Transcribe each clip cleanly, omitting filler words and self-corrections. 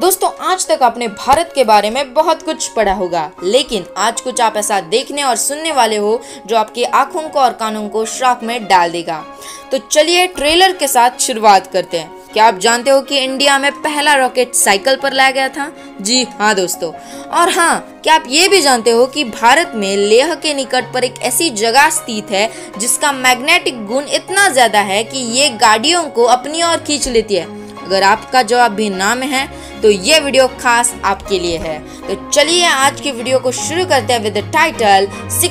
दोस्तों, आज तक आपने भारत के बारे में बहुत कुछ पढ़ा होगा, लेकिन आज कुछ आप ऐसा देखने और सुनने वाले हो जो आपकी आंखों को और कानों को शॉक में डाल देगा। तो चलिए ट्रेलर के साथ शुरुआत करते हैं। क्या आप जानते हो कि इंडिया में पहला रॉकेट साइकिल पर लाया गया था? जी हाँ दोस्तों। और हाँ, क्या आप ये भी जानते हो कि भारत में लेह के निकट पर एक ऐसी जगह स्थित है जिसका मैग्नेटिक गुण इतना ज्यादा है कि ये गाड़ियों को अपनी ओर खींच लेती है? अगर आपका जवाब भी ना में है तो ये वीडियो खास आपके लिए है। तो चलिए आज की वीडियो को शुरू करते हैं with the title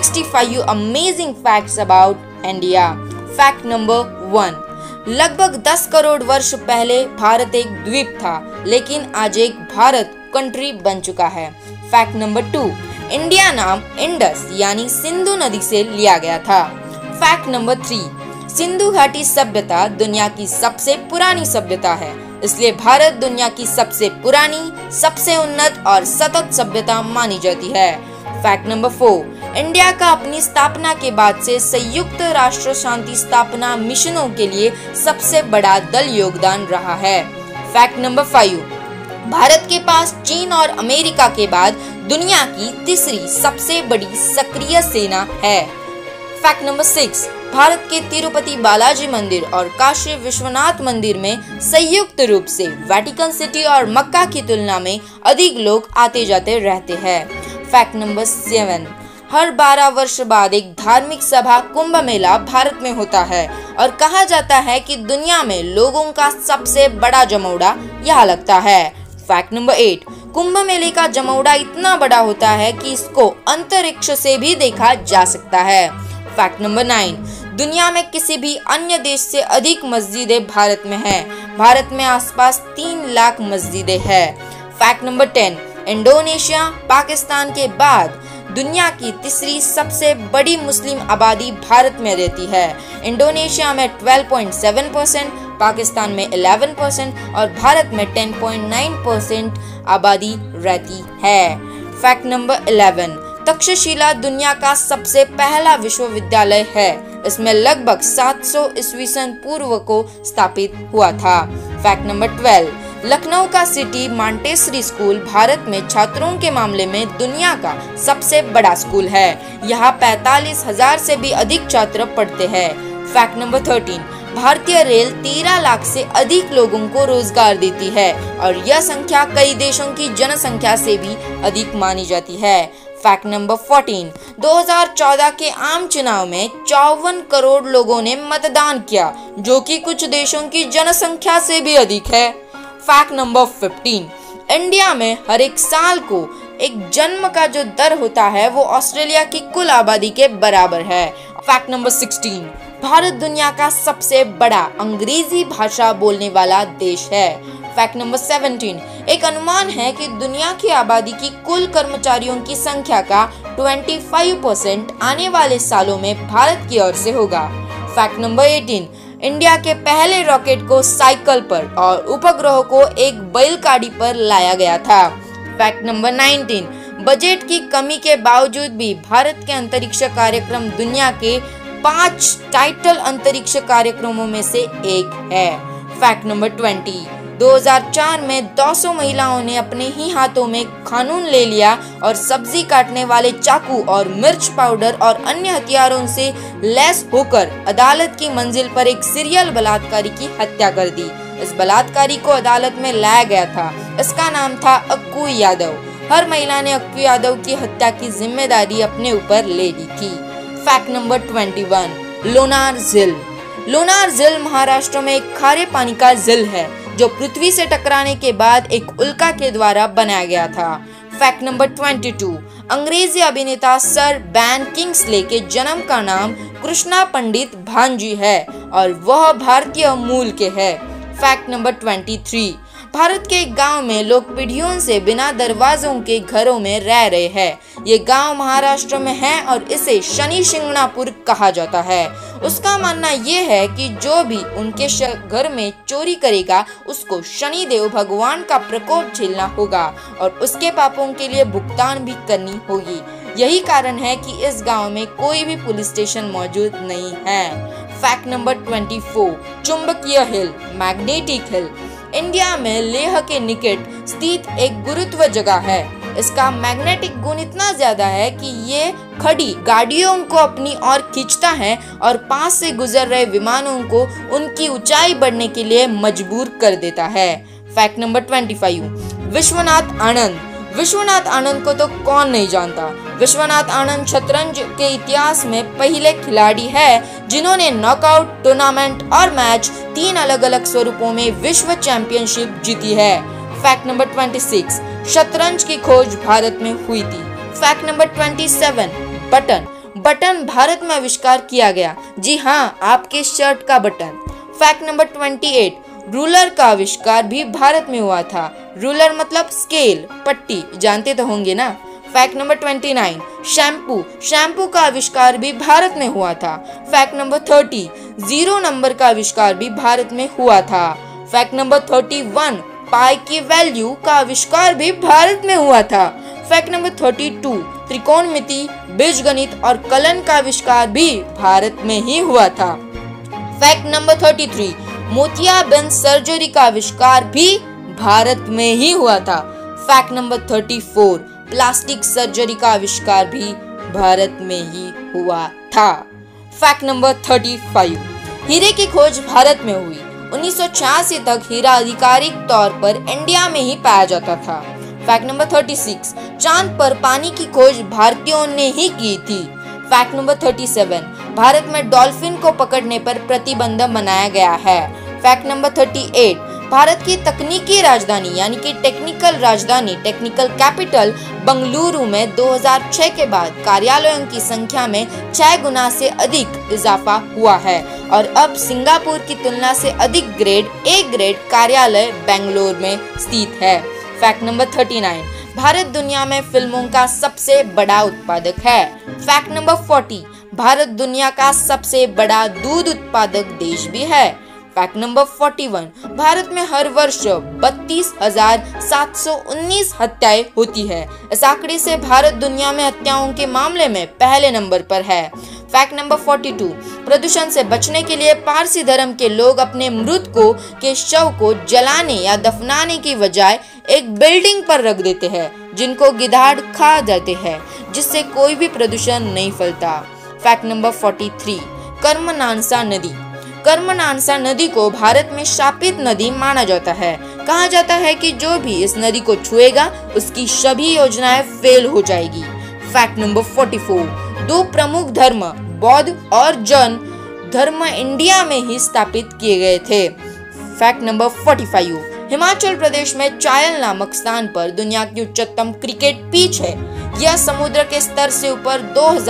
65 amazing facts about India. Fact number 1, लगभग 10 करोड़ वर्ष पहले भारत एक द्वीप था, लेकिन आज एक भारत कंट्री बन चुका है। फैक्ट नंबर 2, इंडिया नाम इंडस यानी सिंधु नदी से लिया गया था। फैक्ट नंबर 3, सिंधु घाटी सभ्यता दुनिया की सबसे पुरानी सभ्यता है, इसलिए भारत दुनिया की सबसे पुरानी, सबसे उन्नत और सतत सभ्यता मानी जाती है। फैक्ट नंबर 4, इंडिया का अपनी स्थापना के बाद से संयुक्त राष्ट्र शांति स्थापना मिशनों के लिए सबसे बड़ा दल योगदान रहा है। फैक्ट नंबर 5, भारत के पास चीन और अमेरिका के बाद दुनिया की तीसरी सबसे बड़ी सक्रिय सेना है। फैक्ट नंबर 6, भारत के तिरुपति बालाजी मंदिर और काशी विश्वनाथ मंदिर में संयुक्त रूप से वेटिकन सिटी और मक्का की तुलना में अधिक लोग आते जाते रहते हैं। फैक्ट नंबर 7, हर 12 वर्ष बाद एक धार्मिक सभा कुंभ मेला भारत में होता है और कहा जाता है कि दुनिया में लोगों का सबसे बड़ा जमौड़ा यहाँ लगता है। फैक्ट नंबर 8, कुंभ मेले का जमौड़ा इतना बड़ा होता है कि इसको अंतरिक्ष से भी देखा जा सकता है। फैक्ट नंबर 9, दुनिया में किसी भी अन्य देश से अधिक मस्जिदें भारत में हैं। भारत में आसपास 3 लाख मस्जिदें हैं। फैक्ट नंबर 10, इंडोनेशिया पाकिस्तान के बाद दुनिया की तीसरी सबसे बड़ी मुस्लिम आबादी भारत में रहती है। इंडोनेशिया में 12.7%, पाकिस्तान में 11% और भारत में 10.9% आबादी रहती है। फैक्ट नंबर 11, तक्षशिला दुनिया का सबसे पहला विश्वविद्यालय है। इसमें लगभग 700 ईस्वी सन पूर्व को स्थापित हुआ था। फैक्ट नंबर 12, लखनऊ का सिटी मॉन्टेसरी स्कूल भारत में छात्रों के मामले में दुनिया का सबसे बड़ा स्कूल है। यहाँ 45,000 से भी अधिक छात्र पढ़ते हैं। फैक्ट नंबर 13, भारतीय रेल 13 लाख से अधिक लोगों को रोजगार देती है और यह संख्या कई देशों की जनसंख्या से भी अधिक मानी जाती है। फैक्ट नंबर 14, 2014 के आम चुनाव में 54 करोड़ लोगों ने मतदान किया, जो कि कुछ देशों की जनसंख्या से भी अधिक है। फैक्ट नंबर 15, इंडिया में हर एक साल को एक जन्म का जो दर होता है वो ऑस्ट्रेलिया की कुल आबादी के बराबर है। फैक्ट नंबर 16, भारत दुनिया का सबसे बड़ा अंग्रेजी भाषा बोलने वाला देश है। फैक्ट नंबर 17, एक अनुमान है कि दुनिया की आबादी की कुल कर्मचारियों की संख्या का 25% आने वाले सालों में भारत की ओर से होगा। फैक्ट नंबर 18, इंडिया के पहले रॉकेट को साइकिल पर और उपग्रह को एक बैलगाड़ी पर लाया गया था। फैक्ट नंबर 19, बजट की कमी के बावजूद भी भारत के अंतरिक्ष कार्यक्रम दुनिया के 5 टाइटल अंतरिक्ष कार्यक्रमों में से एक है। फैक्ट नंबर 20, 2004 में 200 महिलाओं ने अपने ही हाथों में कानून ले लिया और सब्जी काटने वाले चाकू और मिर्च पाउडर और अन्य हथियारों से लैस होकर अदालत की मंजिल पर एक सीरियल बलात्कारी की हत्या कर दी। इस बलात्कारी को अदालत में लाया गया था। इसका नाम था अक्कू यादव। हर महिला ने अक्कू यादव की हत्या की जिम्मेदारी अपने ऊपर ले ली थी। फैक्ट नंबर 21, लोनार झील। लोनार झील महाराष्ट्र में एक खारे पानी का झील है जो पृथ्वी से टकराने के बाद एक उल्का के द्वारा बनाया गया था। फैक्ट नंबर 22, अंग्रेजी अभिनेता सर बेन किंग्सले के जन्म का नाम कृष्णा पंडित भांजी है और वह भारतीय मूल के है। फैक्ट नंबर 23, भारत के एक गांव में लोग पीढ़ियों से बिना दरवाजों के घरों में रह रहे हैं। ये गांव महाराष्ट्र में है और इसे शनि शिंगणापुर कहा जाता है। उसका मानना ये है कि जो भी उनके घर में चोरी करेगा उसको शनि देव भगवान का प्रकोप झेलना होगा और उसके पापों के लिए भुगतान भी करनी होगी। यही कारण है कि इस गांव में कोई भी पुलिस स्टेशन मौजूद नहीं है। फैक्ट नंबर 24, चुंबकीय हिल, मैग्नेटिक हिल। इंडिया में लेह के निकट स्थित एक गुरुत्व जगह है। इसका मैग्नेटिक गुण इतना ज्यादा है कि ये खड़ी गाड़ियों को अपनी ओर खींचता है और पास से गुजर रहे विमानों को उनकी ऊंचाई बढ़ने के लिए मजबूर कर देता है। Fact number 25, Vishwanath Anand. विश्वनाथ आनंद को तो कौन नहीं जानता। विश्वनाथ आनंद शतरंज के इतिहास में पहले खिलाड़ी है जिन्होंने नॉकआउट, टूर्नामेंट और मैच 3 अलग अलग स्वरूपों में विश्व चैंपियनशिप जीती है। फैक्ट नंबर 26, शतरंज की खोज भारत में हुई थी। Fact number 27, button. Button Bharat में आविष्कार किया गया। जी हाँ, आपके शर्ट का बटन। फैक्ट नंबर 28, रूलर का आविष्कार भी भारत में हुआ था। रूलर मतलब स्केल, पट्टी, जानते तो होंगे ना। Fact number 29, shampoo. शैम्पू का आविष्कार भी भारत में हुआ था। फैक्ट नंबर 30, 0 नंबर का आविष्कार भी भारत में हुआ था। फैक्ट नंबर 31, पाई की वैल्यू का आविष्कार भी भारत में हुआ था। फैक्ट नंबर 32, त्रिकोणमिति, बीजगणित और कलन का आविष्कार भी भारत में ही हुआ था। फैक्ट नंबर 33, मोतियाबिंद सर्जरी का आविष्कार भी भारत में ही हुआ था। फैक्ट नंबर 34, प्लास्टिक सर्जरी का आविष्कार भी भारत में ही हुआ था। फैक्ट नंबर 35, हीरे की खोज भारत में हुई। 1986 तक हीरा आधिकारिक तौर पर इंडिया में ही पाया जाता था। फैक्ट नंबर 36, चांद पर पानी की खोज भारतीयों ने ही की थी। फैक्ट नंबर 37, भारत में डॉल्फिन को पकड़ने पर प्रतिबंध बनाया गया है। फैक्ट नंबर 38, भारत की तकनीकी राजधानी यानी कि टेक्निकल राजधानी, टेक्निकल कैपिटल बंगलुरु में 2006 के बाद कार्यालयों की संख्या में 6 गुना से अधिक इजाफा हुआ है और अब सिंगापुर की तुलना से अधिक ग्रेड ए ग्रेड कार्यालय बेंगलोर में स्थित है। फैक्ट नंबर 39, भारत दुनिया में फिल्मों का सबसे बड़ा उत्पादक है। फैक्ट नंबर 40, भारत दुनिया का सबसे बड़ा दूध उत्पादक देश भी है। फैक्ट नंबर 41, भारत में हर वर्ष 32,719 हत्याएं होती है। इस आंकड़े से भारत दुनिया में हत्याओं के मामले में पहले नंबर पर है। फैक्ट नंबर 42, प्रदूषण से बचने के लिए पारसी धर्म के लोग अपने मृत के शव को जलाने या दफनाने की बजाय एक बिल्डिंग पर रख देते हैं जिनको गिधाड़ खा जाते हैं, जिससे कोई भी प्रदूषण नहीं फैलता। फैक्ट नंबर 43, कर्मनांसा नदी। कर्मनांसा नदी को भारत में शापित नदी माना जाता है। कहा जाता है कि जो भी इस नदी को छुएगा उसकी सभी योजनाएं फेल हो जाएगी। फैक्ट नंबर 44, 2 प्रमुख धर्म बौद्ध और जैन धर्म इंडिया में ही स्थापित किए गए थे। फैक्ट नंबर 45, हिमाचल प्रदेश में चायल नामक स्थान पर दुनिया की उच्चतम क्रिकेट पिच है। यह समुद्र के स्तर से ऊपर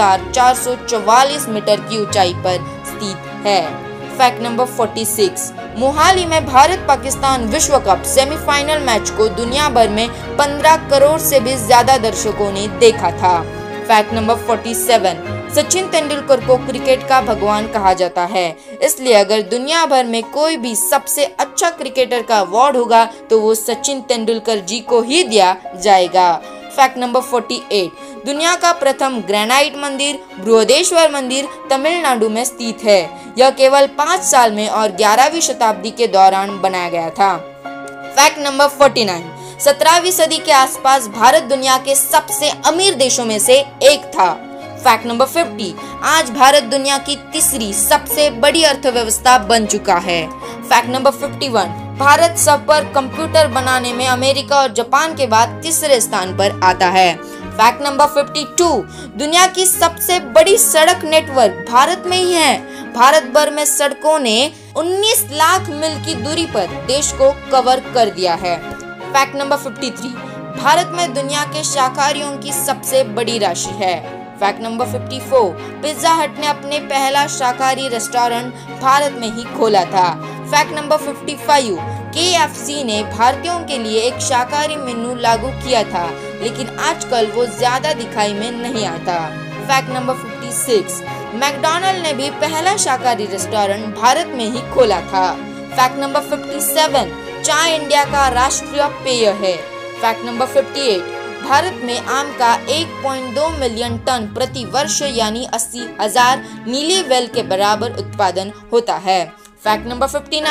2444 मीटर की ऊंचाई पर स्थित है। फैक्ट नंबर 46, मोहाली में भारत पाकिस्तान विश्व कप सेमीफाइनल मैच को दुनिया भर में 15 करोड़ से भी ज्यादा दर्शकों ने देखा था। फैक्ट नंबर 47, सचिन तेंदुलकर को क्रिकेट का भगवान कहा जाता है, इसलिए अगर दुनिया भर में कोई भी सबसे अच्छा क्रिकेटर का अवार्ड होगा तो वो सचिन तेंदुलकर जी को ही दिया जाएगा। फैक्ट नंबर 48, दुनिया का प्रथम ग्रेनाइट मंदिर बृहदेश्वर मंदिर तमिलनाडु में स्थित है। यह केवल 5 साल में और 11वीं शताब्दी के दौरान बनाया गया था। फैक्ट नंबर 49, 17वीं सदी के आसपास भारत दुनिया के सबसे अमीर देशों में से एक था। फैक्ट नंबर 50, आज भारत दुनिया की तीसरी सबसे बड़ी अर्थव्यवस्था बन चुका है। Fact number 51, Bharat super computer बनाने में अमेरिका और जापान के बाद तीसरे स्थान पर आता है। फैक्ट नंबर 52, दुनिया की सबसे बड़ी सड़क नेटवर्क भारत में ही है। भारत भर में सड़कों ने 19 लाख मील की दूरी पर देश को कवर कर दिया है। फैक्ट नंबर 53, भारत में दुनिया के शाकाहारियों की सबसे बड़ी राशि है। फैक्ट नंबर 54, पिज्जा हट ने अपने पहला शाकाहारी रेस्टोरेंट भारत में ही खोला था। फैक्ट नंबर 55, KFC ने भारतीयों के लिए एक शाकाहारी मेनू लागू किया था, लेकिन आजकल वो ज्यादा दिखाई में नहीं आता। फैक्ट नंबर 56, मैकडॉनल्ड ने भी पहला शाकाहारी रेस्टोरेंट भारत में ही खोला था। फैक्ट नंबर 57, चाय इंडिया का राष्ट्रीय पेय है। फैक्ट नंबर 58, भारत में आम का 1.2 मिलियन टन प्रति वर्ष यानी 80,000 नीली वेल के बराबर उत्पादन होता है। फैक्ट नंबर 59,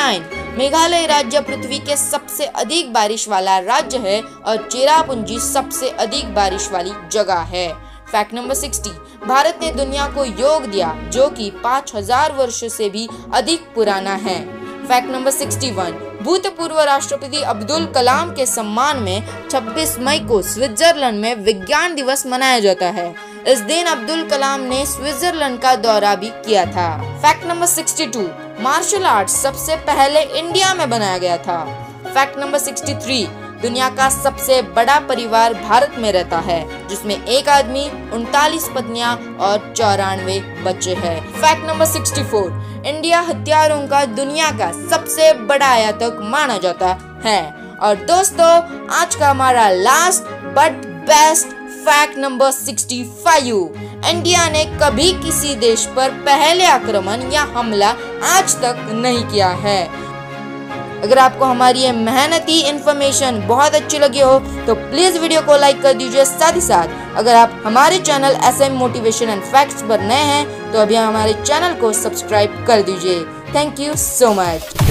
मेघालय राज्य पृथ्वी के सबसे अधिक बारिश वाला राज्य है और चेरापूंजी सबसे अधिक बारिश वाली जगह है। फैक्ट नंबर 60, भारत ने दुनिया को योग दिया जो कि 5000 वर्षों से भी अधिक पुराना है। फैक्ट नंबर 61, भूतपूर्व राष्ट्रपति अब्दुल कलाम के सम्मान में 26 मई को स्विट्जरलैंड में विज्ञान दिवस मनाया जाता है। इस दिन अब्दुल कलाम ने स्विट्जरलैंड का दौरा भी किया था। फैक्ट नंबर 62, मार्शल आर्ट्स सबसे पहले इंडिया में बनाया गया था। फैक्ट नंबर 63, दुनिया का सबसे बड़ा परिवार भारत में रहता है जिसमें एक आदमी, 39 पत्नियां और 94 बच्चे हैं। फैक्ट नंबर 64, इंडिया हथियारों का दुनिया का सबसे बड़ा आयातक माना जाता है। और दोस्तों, आज का हमारा last but best fact number 65, India ने कभी किसी देश पर पहले आक्रमण या हमला आज तक नहीं किया है। अगर आपको हमारी ये मेहनती इन्फॉर्मेशन बहुत अच्छी लगी हो तो प्लीज वीडियो को लाइक कर दीजिए। साथ ही साथ अगर आप हमारे channel SM motivation and facts पर नए हैं तो अभी हमारे चैनल को सब्सक्राइब कर दीजिए। Thank you so much.